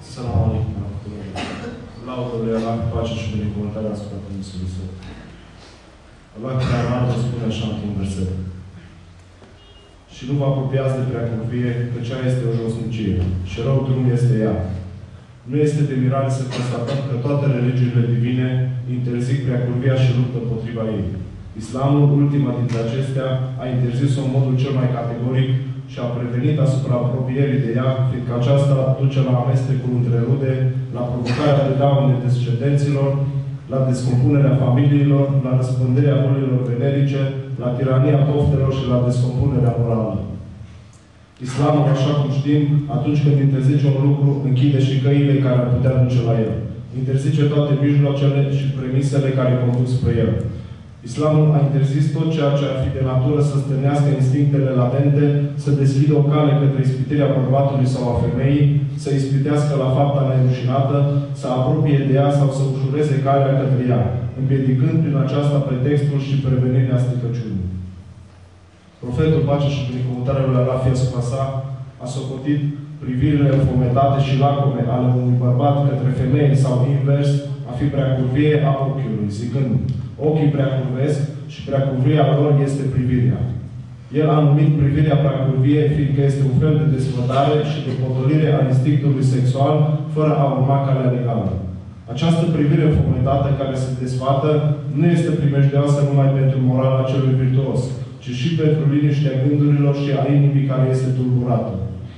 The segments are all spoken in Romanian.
Salam alaikum. Laudă lui Allah, pace și binecuvântare asupra Dumnezeului Său. Allah Teala spune așa într-un verset. Și nu vă apropiați de preacurvie, că cea este o josnicie și rău drum este ea. Nu este de mirare să constatăm că toate religiile divine interzic preacurvia și luptă împotriva ei. Islamul, ultima dintre acestea, a interzis-o în modul cel mai categoric și a prevenit asupra apropierii de ea, fiindcă aceasta duce la amestecul între rude, la provocarea de daune descendenților, la descompunerea familiilor, la răspândirea bolilor venerice, la tirania poftelor și la descompunerea morală. Islamul, așa cum știm, atunci când interzice un lucru, închide și căile care ar putea duce la el. Interzice toate mijloacele și premisele care conduc spre el. Islamul a interzis tot ceea ce ar fi de natură să stârnească instinctele latente, să deschidă o cale către ispitirea bărbatului sau a femeii, să ispitească la fapta nerușinată, să apropie de ea sau să ușureze calea către ea, împiedicând prin aceasta pretextul și prevenirea stricăciunii. Profetul, pace și binecuvântarea lui Allah fie asupra sa, a socotit privirile înfometate și lacome ale unui bărbat către femeie sau invers a fi preacurvie a ochiului, zicând: ochii preacurvesc și preacurvia lor este privirea. El a numit privirea preacurvie, fiindcă este un fel de desfătare și de potolire a instinctului sexual, fără a urma calea legală. Această privire înfometată care se desfată nu este primejdioasă numai pentru morala celui virtuos, ci și pentru liniștea gândurilor și a inimii care este tulburată.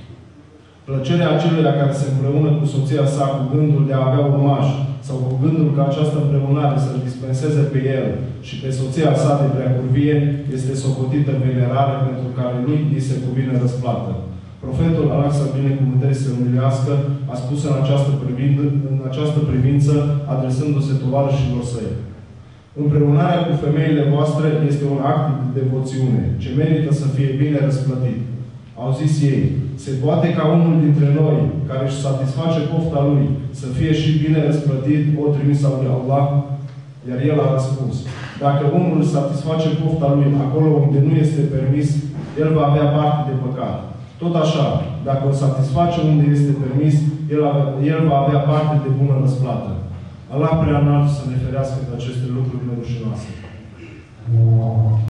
Plăcerea aceluia care se împreună cu soția sa cu gândul de a avea urmaș sau cu gândul că această împreunare să-l dispenseze pe el și pe soția sa de preacurvie este socotită venerare pentru care lui îi se cuvine răsplată. Profetul Allah să-l binecuvânteze să îmilească a spus în această privință, adresându-se tovarășilor săi: împreunarea cu femeile voastre este un act de devoțiune, ce merită să fie bine răsplătit. Au zis ei: se poate ca unul dintre noi, care își satisface pofta lui, să fie și bine răsplătit, o trimis al lui Allah? Iar el a răspuns: dacă unul își satisface pofta lui acolo unde nu este permis, el va avea parte de păcat. Tot așa, dacă îl satisface unde este permis, el va avea parte de bună răsplată. Allah prea înalt să ne ferească de aceste lucruri nerușinoase.